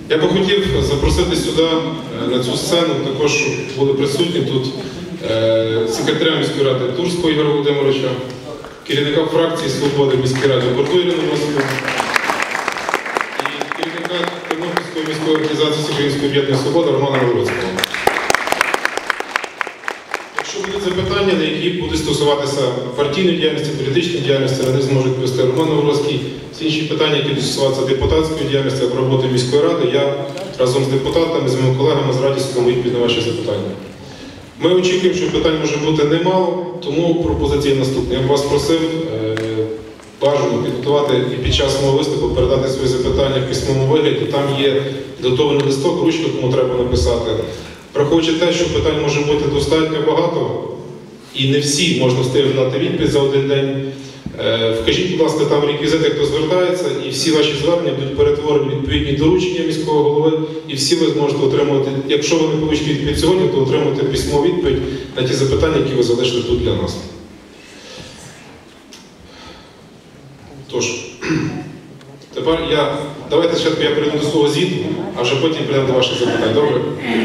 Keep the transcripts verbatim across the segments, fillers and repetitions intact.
Я би хотів запросити сюди, на цю сцену, також щоб були присутні тут секретаря міської ради Турського Ігоря Володимировича, керівника фракції «Свобода» в міській раді Бурду Ірину Василівну і керівника Тернопільської міської організації Всеукраїнського об'єднання «Свобода» Романа Городського. Якщо будуть запитання, на які будуть стосуватися партійної діяльності, політичної діяльності, вони зможуть вести Роман Городський. Всі інші питання, які будуть стосуватися депутатської діяльності або роботи міської ради, я разом з депутатами, з моїми колегами з радістю дам відповідь на ваші запитання. Ми очікуємо, що питань може бути немало, тому пропозиція наступна. Я б вас просив е, бажано підготувати і під час мого виступу передати свої запитання в письмовому вигляді. Там є підготовлений листок, ручка, кому треба написати. Враховуючи те, що питань може бути достатньо багато, і не всі можна встигнути дати відповідь за один день. Е, вкажіть, будь ласка, там реквізити, хто звертається, і всі ваші звернення будуть перетворені в відповідні доручення міського голови, і всі ви зможете отримувати, якщо ви не получите відповідь сьогодні, то отримати письмову відповідь на ті запитання, які ви залишили тут для нас. Тож, тепер я, давайте спочатку я перейду до свого звіту, а вже потім перейдемо до ваших запитань. Добре?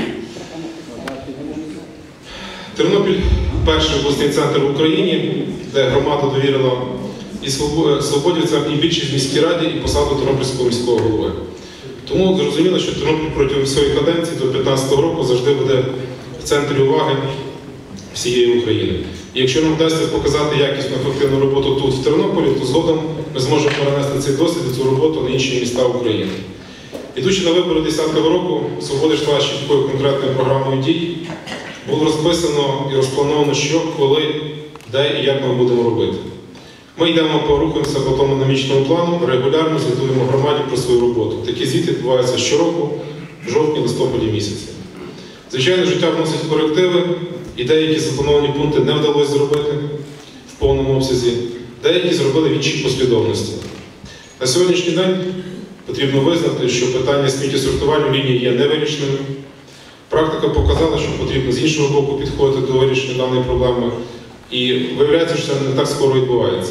Тернопіль – перший обласний центр в Україні, де громада довірила і свободівцям, і більшість в міській раді, і посаду Тернопільського міського голови. Тому зрозуміло, що Тернопіль протягом всієї каденції до дві тисячі п'ятнадцятого року завжди буде в центрі уваги всієї України. І якщо нам вдасться показати якісну, ефективну роботу тут, в Тернополі, то згодом ми зможемо перенести цей досвід і цю роботу на інші міста України. Ідучи на вибори дві тисячі десятого року, Свобода йшла з чіткою конкретною програмою дій. Було розписано і розплановано, що, коли, де і як ми будемо робити. Ми йдемо, порухаємося по тому динамічному плану, регулярно звітуємо громаді про свою роботу. Такі звіти відбуваються щороку, в жовтні-листопаді місяці. Звичайно, життя вносить корективи, і деякі заплановані пункти не вдалося зробити в повному обсязі, деякі зробили в іншій послідовності. На сьогоднішній день потрібно визнати, що питання сміттєсортувальної лінії є невирішеним. Практика показала, що потрібно з іншого боку підходити до вирішення даної проблеми, і виявляється, що це не так скоро відбувається.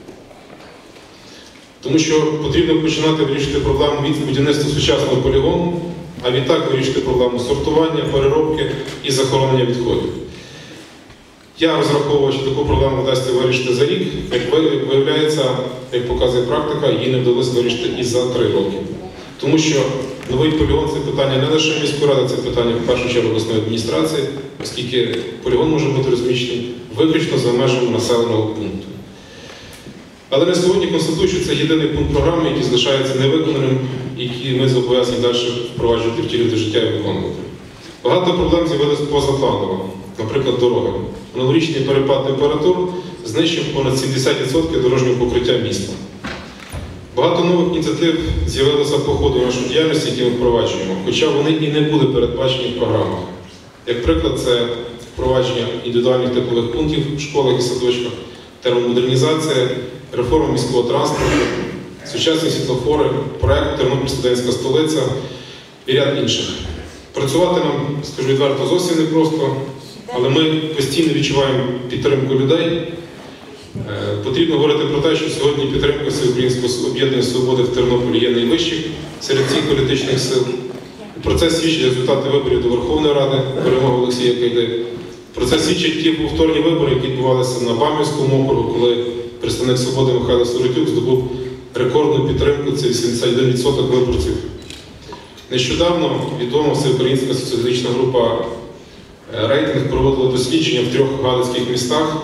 Тому що потрібно починати вирішити проблему від будівництва сучасного полігону, а відтак вирішити проблему сортування, переробки і захоронення відходів. Я розраховував, що таку проблему вдасться вирішити за рік, як виявляється, як показує практика, її не вдалося вирішити і за три роки. Тому що новий полігон – це питання не лише міської ради, це питання, в першу чергу, обласної адміністрації, оскільки полігон може бути розміщений виключно за межами населеного пункту. Але на сьогодні констатую, що це єдиний пункт програми, який залишається невиконаним, який ми зобов'язані далі впроваджувати, втілювати життя і виконувати. Багато проблем з'явилися позапланово, наприклад, дороги. Минулорічний перепад температур знищив понад сімдесят відсотків дорожнього покриття міста. Багато нових ініціатив з'явилося по ходу нашої діяльності, які ми впроваджуємо, хоча вони і не були передбачені в програмах. Як приклад, це впровадження індивідуальних теплових пунктів в школах і садочках, термомодернізація, реформа міського транспорту, сучасні світлофори, проєкт «Тернопіль студентська столиця» і ряд інших. Працювати нам, скажу відверто, зовсім непросто, але ми постійно відчуваємо підтримку людей. Потрібно говорити про те, що сьогодні підтримка Всеукраїнського об'єднання «Свободи» в Тернополі є найвищих серед всіх політичних сил. Про це свідчать результати виборів до Верховної Ради, перемоги Олексія Кайди. Про це свідчать ті повторні вибори, які відбувалися на Бам'янському округу, коли представник «Свободи» Михайло Сиротюк здобув рекордну підтримку, це вісімдесят один відсоток виборців. Нещодавно відома Всеукраїнська соціологічна група «Рейтинг» проводила дослідження в трьох галицьких містах.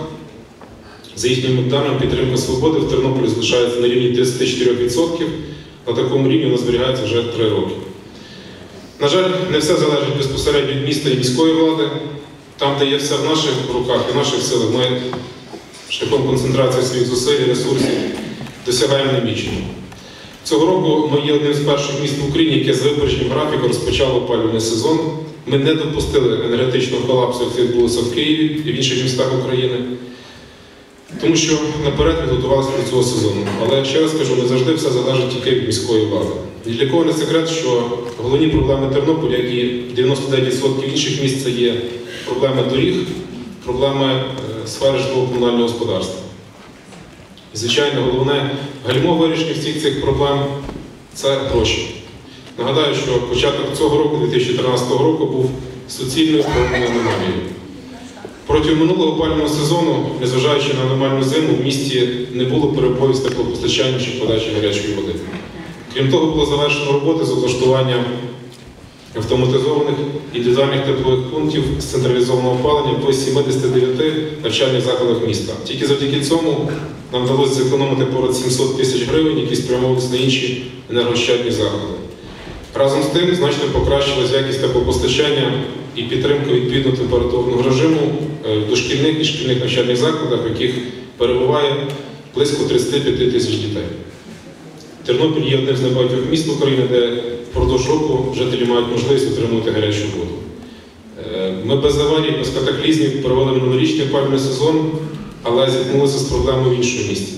За їхніми даними, підтримка «Свободи» в Тернополі залишається на рівні тридцять чотири відсотки, на такому рівні вона зберігається вже три роки. На жаль, не все залежить безпосередньо від міста і міської влади. Там, де є все в наших руках і в наших силах, ми шляхом концентрації своїх зусиль і ресурсів досягаємо наміченого. Цього року ми є одним з перших міст в Україні, яке з випередженням графіку розпочало опалювальний сезон. Ми не допустили енергетичного колапсу, який відбувався в Києві і в інших містах України, тому що наперед підготувалися до цього сезону. Але, ще раз кажу, не завжди все залежить тільки від міської влади. Ні для кого не секрет, що головні проблеми Тернополя, як і дев'яносто дев'ять відсотків інших міст, це є проблеми доріг, проблеми сфери житлово-комунального господарства. І, звичайно, головне гальмо вирішення всіх цих проблем – це гроші. Нагадаю, що початок цього року, дві тисячі тринадцятого року, був суцільною природною аномалією. Протягом минулого опалювального сезону, незважаючи на аномальну зиму, в місті не було перебоїв з теплопостачання чи подачі гарячої води. Крім того, було завершено роботи з облаштування автоматизованих індивідуальних теплових пунктів з централізованого опалення по сімдесяти дев'яти навчальних закладах міста. Тільки завдяки цьому нам вдалося зекономити понад сімсот тисяч гривень, які спрямовувалися на інші енергоощадні заходи. Разом з тим, значно покращилась якість теплопостачання і підтримка відповідно температурного режиму в дошкільних і шкільних навчальних закладах, в яких перебуває близько тридцяти п'яти тисяч дітей. Тернопіль є одним з небагатьох міст України, де впродовж року жителі мають можливість отримувати гарячу воду. Ми без аварій, без катаклізмів провели минулорічний опалювальний сезон, але зіткнулися з проблемою в іншому місті.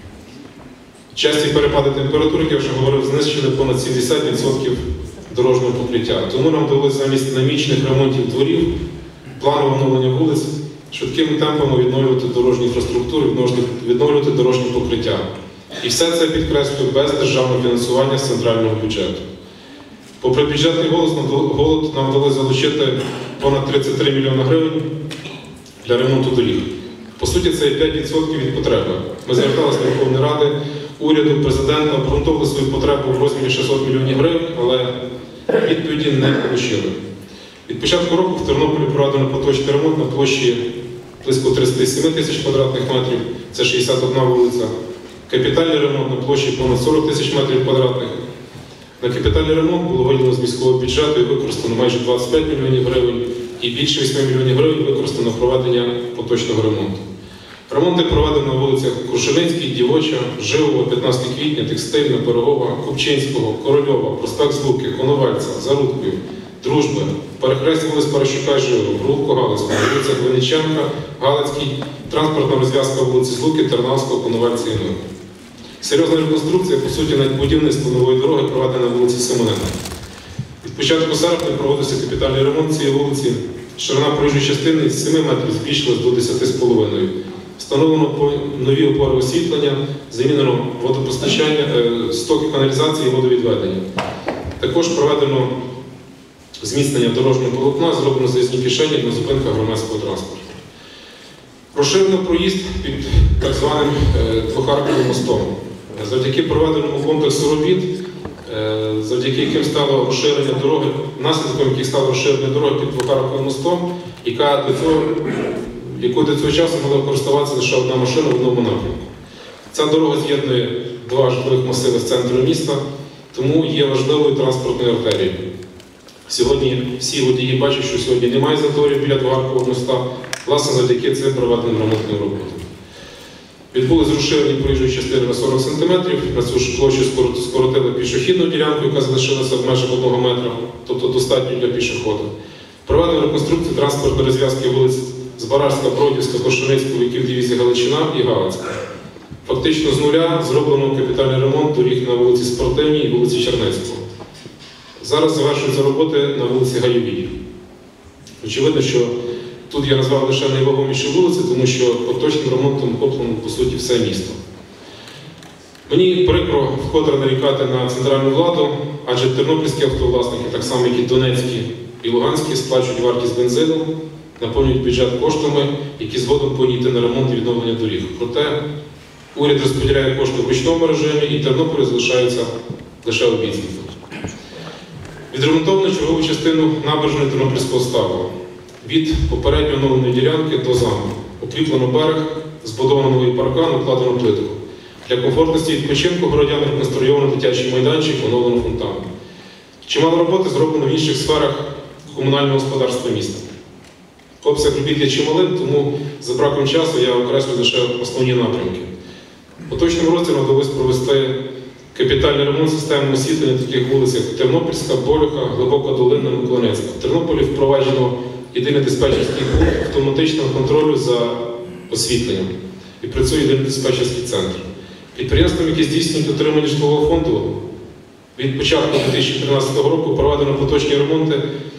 Часті перепади температури, як я вже говорив, знищили понад сімдесят відсотків дорожнього покриття. Тому нам вдалося замість намічених ремонтів дворів, планове оновлення вулиць, швидкими темпами відновлювати дорожню інфраструктуру, відновлювати дорожнє покриття. І все це, підкреслюю, без державного фінансування з центрального бюджету. Попри бюджетний голод, нам вдалося залучити понад тридцять три мільйони гривень для ремонту доріг. По суті, це є п'ять відсотків від потреби. Ми зверталися до Верховної Ради, уряду, президента, обґрунтовували свою потребу в розмірі шістсот мільйонів гривень, але відповіді не отримали. Від початку року в Тернополі проведено поточний ремонт на площі близько тридцять сім тисяч квадратних метрів, це шістдесят одна вулиця. Капітальний ремонт на площі понад сорок тисяч метрів квадратних. На капітальний ремонт було виділено з міського бюджету і використано майже двадцять п'ять мільйонів гривень, і більше вісьми мільйонів гривень використано на проведення поточного ремонту. Ремонти проведено на вулицях Крушеницькій, Дівоча, Живого, п'ятнадцяте квітня, Текстильна, Пирогова, Купчинського, Корольова, проспект Злуки, Коновальця, Зарудків, Дружби, перехрестя вулиць Паращука, Живого, провулку Галицького, вулиця Глиниченка, Галицький, транспортна розв'язка вулиці Злуки, Тернавського, Коновальця і Нового. Серйозна реконструкція, по суті, навіть будівництво нової дороги проведена на вулиці Симоненка. Від початку серпня проводився капітальний ремонт цієї вулиці. Ширина проїжджої частини з семи метрів збільшилась до десяти з половиною. Встановлено нові опори освітлення, замінено водопостачання, стоки каналізації і водовідведення. Також проведено зміцнення дорожнього полотна, зроблено заїзні кишені на зупинках громадського транспорту. Розширено проїзд під так званим Двохарковим мостом. Завдяки проведеному комплексу робіт, завдяки яким стало розширення дороги, наслідком яких стало розширення дороги під Двохарковим мостом, яка до цього, якою до цього часу могла користуватися лише одна машина в одному напрямку. Ця дорога з'єднує два житлових масиви з центру міста, тому є важливою транспортною артерією. Сьогодні всі водії бачать, що сьогодні немає заторів біля Двохаркового моста, власне, завдяки цим проведеним ремонтним роботам. Відбулось розширення проїжджої частини на сорок сантиметрів, на цю ж площу скоротили пішохідну ділянку, яка залишилася в межах одного метра, тобто достатньо для пішоходу. Проведено реконструкцію транспортної розв'язки вулиць Збаражська, Бродівська, Кошеницького, Віків дивізії Галичина і Галицька. Фактично з нуля зроблено капітальний ремонт доріг на вулиці Спортивній і вулиці Чернецького. Зараз завершуються роботи на вулиці Гайовій. Очевидно, що тут я назвав лише найвагоміші вулиці, тому що поточним ремонтом охоплено, по суті, все місто. Мені прикро вкотре нарікати на центральну владу, адже тернопільські автовласники, так само як і донецькі і луганські, сплачують вартість бензину, наповнюють бюджет коштами, які згодом повинні йти на ремонт і відновлення доріг. Проте уряд розподіляє кошти в ручному режимі, і Тернополі залишаються лише обіцянки. Відремонтовано чергову частину набережної Тернопільського ставу. Від попередньо оновленої ділянки до замку. Укріплено берег, збудовано новий паркан, укладено плитку. Для комфортності відпочинку городян реконструйовано дитячий майданчик, оновлено фонтан. Чимало роботи зроблено в інших сферах комунального господарства міста. Обсяг робіт є чималим, тому за браком часу я окреслю лише основні напрямки. Поточним році нам вдалося провести капітальний ремонт системи освітлення таких вулиць, як Тернопільська, Болюха, Глибока Долина, Миколаївська. В Тернополі впроваджено єдиний диспетчерський пункт автоматичного контролю за освітленням. І працює єдиний диспетчерський центр. Підприємствам, які здійснюють отримання житлового фонду, від початку дві тисячі тринадцятого року проведено поточні ремонти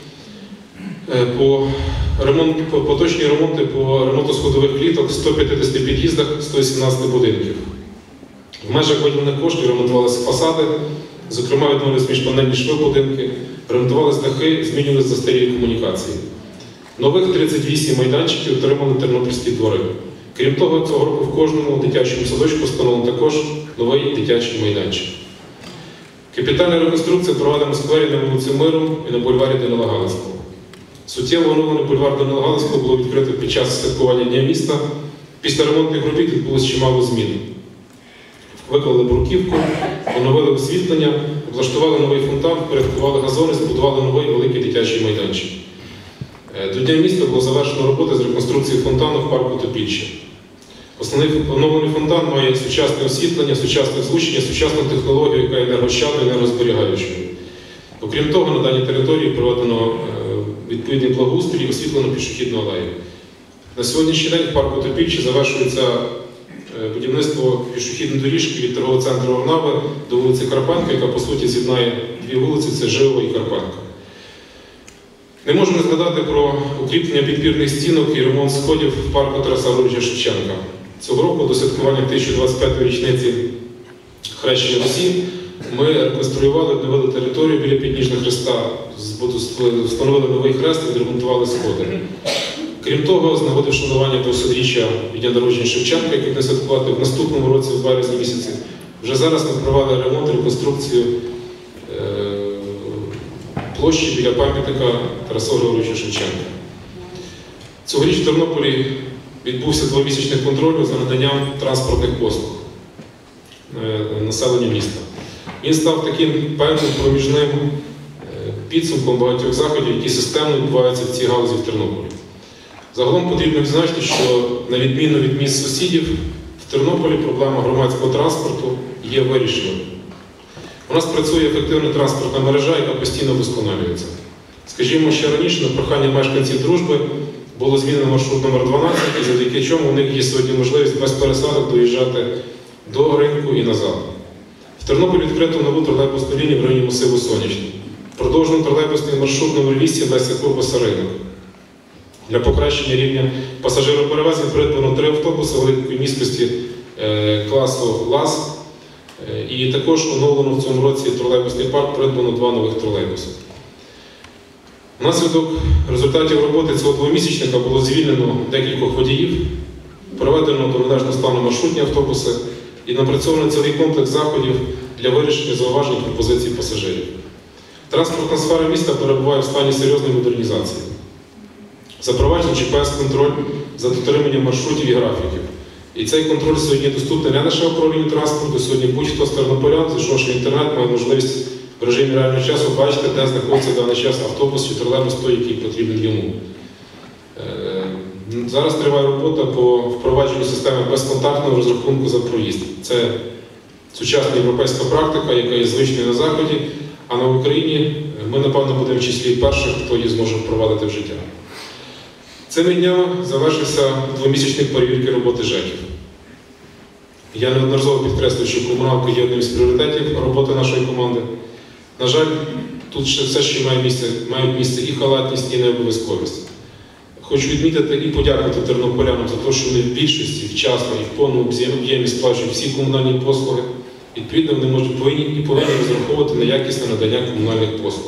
по, ремонт, по, поточні ремонти по ремонту сходових кліток в ста п'ятдесяти під'їздах, ста сімнадцяти будинків. В межах виділених коштів ремонтувалися фасади, Зокрема, відновились міжпанельні шви будинки, ремонтувались дахи, змінювалися застарілі комунікації. Нових тридцять вісім майданчиків отримали тернопільські двори. Крім того, цього року в кожному дитячому садочку встановлено також новий дитячий майданчик. Капітальна реконструкція проведена в сквері на вулиці Миру і на бульварі Данила Галицького. Суттєво оновлений бульвар Данила Галицького було відкрито під час святкування Дня міста. Після ремонтних робіт відбулось чимало змін. Виклали бруківку, оновили освітлення, облаштували новий фонтан, впорядкували газони, збудували новий великий дитячий майданчик. До Дня міста було завершено роботи з реконструкції фонтану в парку Топільче. Основний оновлений фонтан має сучасне освітлення, сучасне звучення, сучасну технологію, яка є енергощадною і енергозберігаючою. Окрім того, на даній території проведено відповідний благоустрій і освітлено пішохідну алею. На сьогоднішній день в парку Топільче завершується будівництво пішохідної доріжки від торгового центру Орнави до вулиці Карпенка, яка по суті з'єднає дві вулиці – це Живова і Карпенка. Не можу не згадати про укріплення підпірних стінок і ремонт сходів в парку Тараса Григоровича Шевченка. Цього року до святкування тисяча двадцять п'ятої річниці Хрещення Русі ми реконструювали, обновили територію біля підніжного хреста, встановили новий хрест і відремонтували сходи. Крім того, з нагоди вшанування двохсотріччя від дня народження Шевченка, який буде святкувати в наступному році, в березні місяці, вже зараз ми провели ремонт, реконструкцію площі біля пам'ятника Тарасу Григоровича Шевченка. Цьогоріч в Тернополі відбувся двомісячний контроль за наданням транспортних послуг населенню міста. Він став таким певним проміжним підсумком багатьох заходів, які системно відбуваються в цій галузі в Тернополі. Загалом потрібно відзначити, що на відміну від міст сусідів, в Тернополі проблема громадського транспорту є вирішеною. У нас працює ефективна транспортна мережа, яка постійно вдосконалюється. Скажімо, ще раніше на прохання мешканців Дружби було змінено маршрут номер дванадцять, і завдяки чому у них є сьогодні можливість без пересадок доїжджати до ринку і назад. В Тернополі відкрито нову тролейбусну лінію в районі масиву Сонячний. Продовжено тролейбусний маршрут номер вісім Леся Курбаса Ринок. Для покращення рівня пасажироперевезень придбано три автобуси великої місткості е, класу ЛАЗ. Е, і також оновлено в цьому році тролейбусний парк, придбано два нових тролейбуси. Внаслідок результатів роботи цього двомісячника було звільнено декількох водіїв, проведено до належного стану маршрутні автобуси і напрацьовано цілий комплекс заходів для вирішення зауважень і пропозицій пасажирів. Транспортна сфера міста перебуває в стані серйозної модернізації. Запроваджено джі пі ес-контроль за дотриманням маршрутів і графіків. І цей контроль сьогодні доступний не лише управлінню транспорту, сьогодні будь-хто з тернополян, зайшовши в інтернет, має можливість в режимі реального часу бачити, де знаходиться в даний час автобус чи тролейбус той, який потрібен йому. Зараз триває робота по впровадженню системи безконтактного розрахунку за проїзд. Це сучасна європейська практика, яка є звичною на Заході, а на Україні ми, напевно, будемо в числі перших, хто її зможе впровадити в життя. Цими днями завершився двомісячник перевірки роботи ЖЕКів. Я неодноразово підкреслюю, що комуналка є одним з пріоритетів роботи нашої команди. На жаль, тут ще все ще має місце, мають місце і халатність, і необов'язковість. Хочу відмітити і подякувати тернополянам за те, що вони в більшості, вчасно і в повному об'ємі сплачують всі комунальні послуги. Відповідно, вони можуть повинні і повинні розраховувати на якісне надання комунальних послуг.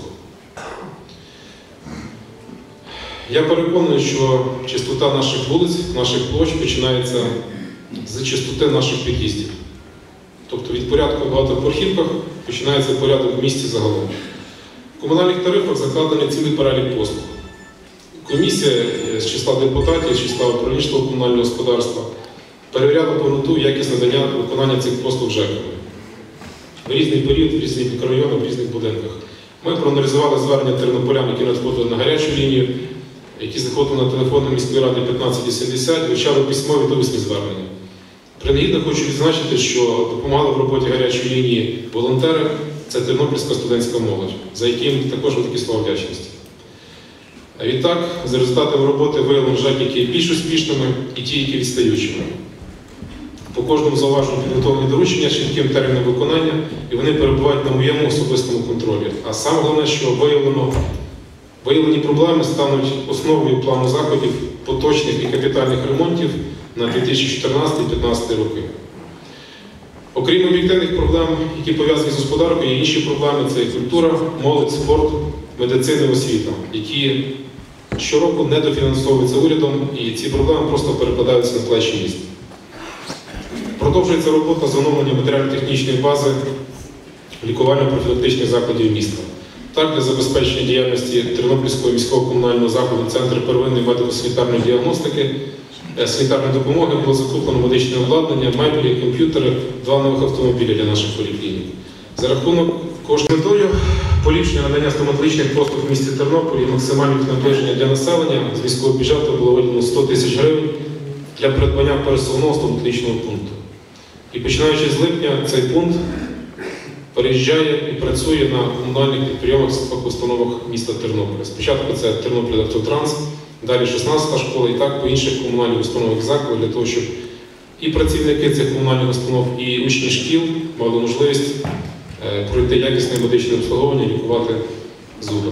Я переконаний, що чистота наших вулиць, наших площ починається з чистоти наших під'їздів. Тобто від порядку в багатоповерхівках починається порядок в місті загалом. В комунальних тарифах закладений цілий перелік послуг. Комісія з числа депутатів, з числа управлінського комунального господарства перевіряла повноту і якість надання виконання цих послуг ЖЕКами. В різний період, в різних мікрорайонах, в різних будинках. Ми проаналізували звернення тернополян, які надходили на гарячу лінію, які знаходили на телефоні міської ради п'ятнадцять сімдесят, вивчали письмові та усні звернення. Принагідно хочу відзначити, що допомагали в роботі гарячої лінії волонтери, це тернопільська студентська молодь, за яким також великі слова вдячності. А відтак, за результатами роботи виявлено ЖЕКи, які є більш успішними і ті, які відстаючими. По кожному зауваженню підготовлені доручення з чітким терміном виконання, і вони перебувають на моєму особистому контролі. А саме головне, що виявлено, виявлені проблеми стануть основою плану заходів поточних і капітальних ремонтів на дві тисячі чотирнадцятий - дві тисячі п'ятнадцятий роки. Окрім об'єктивних проблем, які пов'язані з господаркою, є інші проблеми – це культура, молодь, спорт, медицина і освіта, які щороку недофінансовуються урядом, і ці проблеми просто перекладаються на плечі міст. Продовжується робота з оновлення матеріально-технічної бази лікувально-профілактичних закладів міста. Так, для забезпечення діяльності Тернопільського міського комунального закладу Центру первинної медико-санітарної діагностики, санітарної допомоги було закуплено медичне обладнання, меблі, комп'ютери, два нових автомобілі для наших поліклінік. За рахунок коштів метою поліпшення надання стоматологічних послуг в місті Тернополі і максимальних наближення для населення з міського бюджету було виділено сто тисяч гривень для придбання пересувного стоматологічного пункту. І починаючи з липня цей пункт переїжджає і працює на комунальних підприємствах, установах міста Тернополя. Спочатку це Тернопільелектротранс, далі шістнадцята школа і так по інших комунальних установах закладів, для того, щоб і працівники цих комунальних установ, і учні шкіл мали можливість пройти якісне медичне обслуговування і лікувати зуби.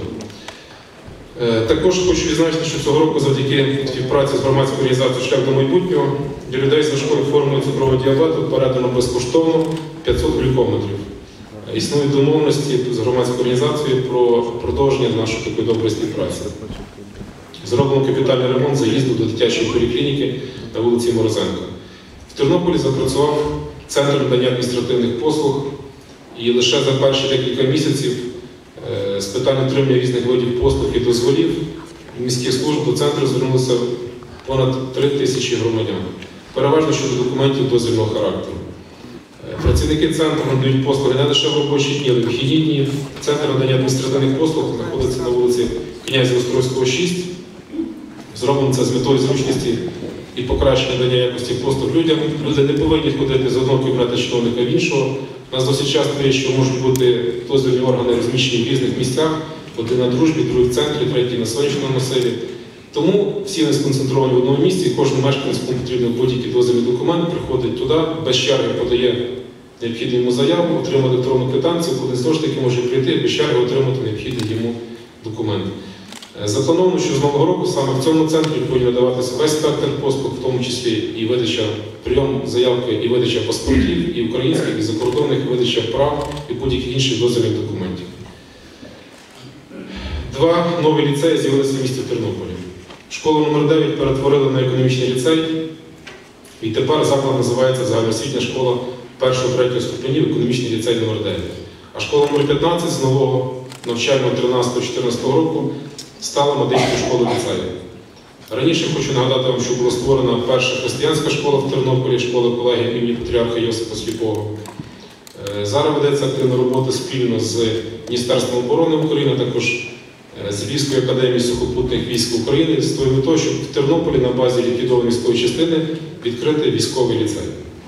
Також хочу відзначити, що цього року завдяки співпраці з громадською організацією «Шлях до майбутнього» для людей з важкою формою цукрового діабету передано безкоштовно п'ятсот глюкометрів. Існують домовленості з громадською організацією про продовження нашої такої доброї співпраці. Зроблено капітальний ремонт заїзду до дитячої поліклініки на вулиці Морозенка. В Тернополі запрацював Центр надання адміністративних послуг, і лише за перші декілька місяців з питань отримання різних видів послуг і дозволів міських служб до центру звернулося понад три тисячі громадян, переважно щодо документів дозвільного характеру. Працівники центру надають послуги не лише в робочі дні, але й в вихідні дні. Центр надання адміністративних послуг знаходиться на вулиці Князя Острозького, шість. Зроблено це з метою зручності і покращення надання якості послуг людям. Люди не повинні ходити з одного кабінету чиновника в іншого. У нас досить часто є, що можуть бути дозвільні органи розміщені в різних місцях, один на Дружбі, другий в центрі, третій на Сонячному масиві. Тому всі вони сконцентровані в одному місці, і кожен мешканець, кому потрібен будь-який дозвільний документ, приходить туди, без черги подає необхідну йому заяву, отримує електронну квитанцію, куди знову ж таки може прийти, без черги отримати необхідний йому документ. Заплановано, що з нового року саме в цьому центрі буде надаватися весь спектр послуг, в тому числі і видача, прийом заявки, і видача паспортів, і українських, і закордонних, і видача прав, і будь-яких інших дозвільних документів. Два нові ліцеї з'явилися в місті Тернополі. Школу номер дев'ять перетворили на економічний ліцей, і тепер заклад називається загальноосвітня школа першого-третього ступенів, економічний ліцей номер дев'ять. А школа номер п'ятнадцять з нового навчального тринадцятого-чотирнадцятого року стала медичною школою ліцею. Раніше хочу нагадати вам, що була створена перша християнська школа в Тернополі, школа колегії імені Патріарха Йосипа Сліпого. Зараз ведеться активна робота спільно з Міністерством оборони України, також з Львівською академією сухопутних військ України, з тою метою, щоб в Тернополі на базі ліквідованої військової частини відкрити військовий ліцей.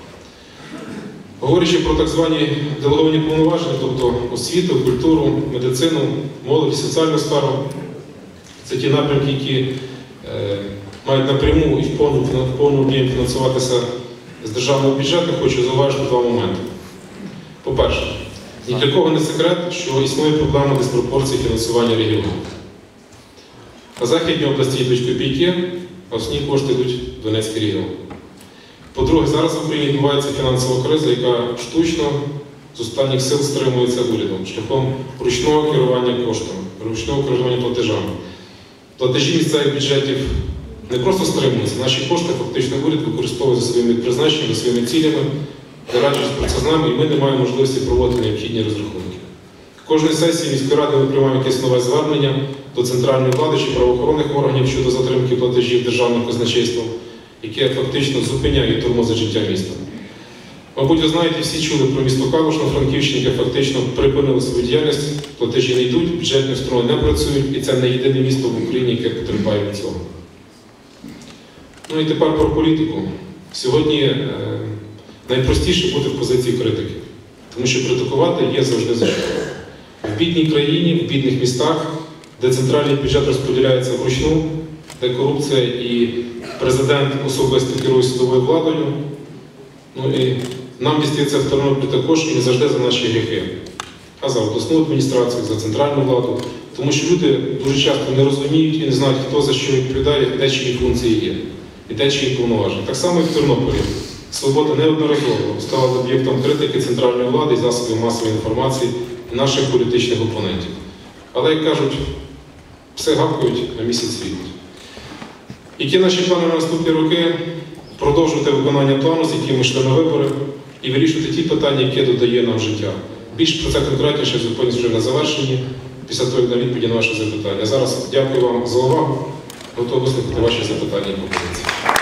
Говорячи про так звані делеговані повноваження, тобто освіту, культуру, медицину, молодь і соціальну сферу, це ті напрямки, які е, мають напряму і в повному об'ємі фінансуватися з державного бюджету, хочу зауважити два моменти. По-перше, ні для кого не секрет, що існує проблема диспропорції фінансування регіону. На Західній області йдуть копійки, а основні кошти йдуть в Донецький регіон. По-друге, зараз в Україні відбувається фінансова криза, яка штучно з останніх сил стримується урядом, шляхом ручного керування коштами, ручного керування платежами. Платежі місцевих бюджетів не просто стримуються, наші кошти фактично уряд використовує за своїми призначеннями, за своїми цілями, дорадячись про це з нами, і ми не маємо можливості проводити необхідні розрахунки. Кожної сесії міської ради ми приймаємо якесь нове звернення до центральної влади чи правоохоронних органів щодо затримки платежів державним казначейством, яке фактично зупиняє і тормозить життя міста. Мабуть, ви знаєте, всі чули про місто Калуш на Франківщині, яке фактично припинило свою діяльність, платежі не йдуть, бюджетні установи не працюють, і це не єдине місто в Україні, яке потерпає від цього. Ну і тепер про політику. Сьогодні е, найпростіше бути в позиції критики, тому що критикувати є завжди за що. В бідній країні, в бідних містах, де центральний бюджет розподіляється вручну, де корупція і президент особисто керує судовою владою, ну і нам дістається в Тернополі також і не завжди за наші гріхи, а за обласну адміністрацію, за центральну владу, тому що люди дуже часто не розуміють і не знають, хто за що відповідає, де чиї функції є, і де чиї повноваження. Так само і в Тернополі. Свобода неодноразово стала об'єктом критики центральної влади і засобів масової інформації і наших політичних опонентів. Але, як кажуть, все гавкають, на місяць світить. Які наші плани на наступні роки? Продовжувати виконання плану, з яким ми йшли на вибори, і вирішувати ті питання, які додає нам життя. Більш про це конкретніше зупинюсь вже на завершенні, після того, як на відповіді на ваші запитання. Зараз дякую вам за увагу. Готовий вислухати ваші запитання і пропозиції.